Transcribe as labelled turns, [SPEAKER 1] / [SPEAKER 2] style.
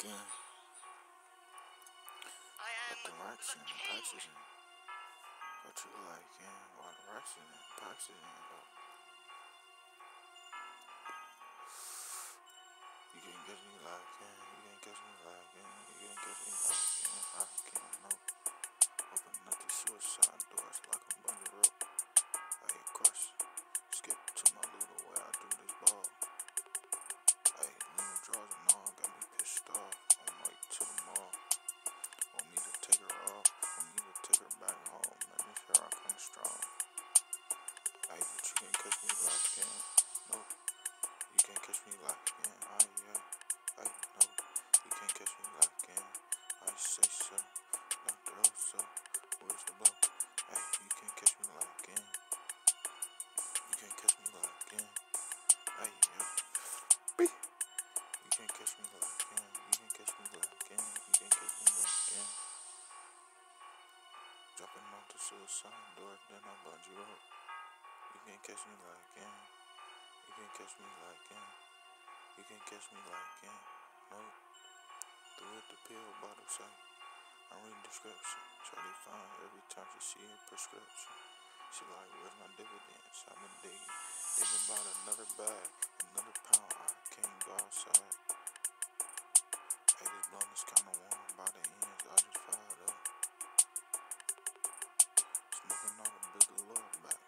[SPEAKER 1] again. Got the racks in the taxes in. Got you like again. While the racks in the taxes in. You can't catch me like again. You can't catch me like again. You can't catch me like again. I can't know. Open up the suicide doors like a bungee rope. I hit crush. Skip to my little way I do this ball. Hey, Lena draws and all got me pissed off. On my way to the mall. Want me to take her off. Want me to take her back home. Man, this here I come strong. Hey, but you can't catch me like again. Nope. You can't catch me like again. Yeah. Hey, no. You can't catch me like again. I say so. Dr. Oso. Where's the blow? Hey, you can't catch me like again. You can't catch me like again. Hey, yeah. You can't catch me like again. You can't catch me like again. You can't catch me like again. Jumping off the suicide door, then I bungee rope. You can't catch me like again. You can't catch me like again. You can't catch me like again. Nope. Threw at the pill bottle say. I read description. Shawty fine every time she see a prescription. She like, where's my dividends? I've been digging about another bag, another pound. I can't go outside. Hey, this blunt is kinda warm by the ends. I just fired up. Smoking all the big little back.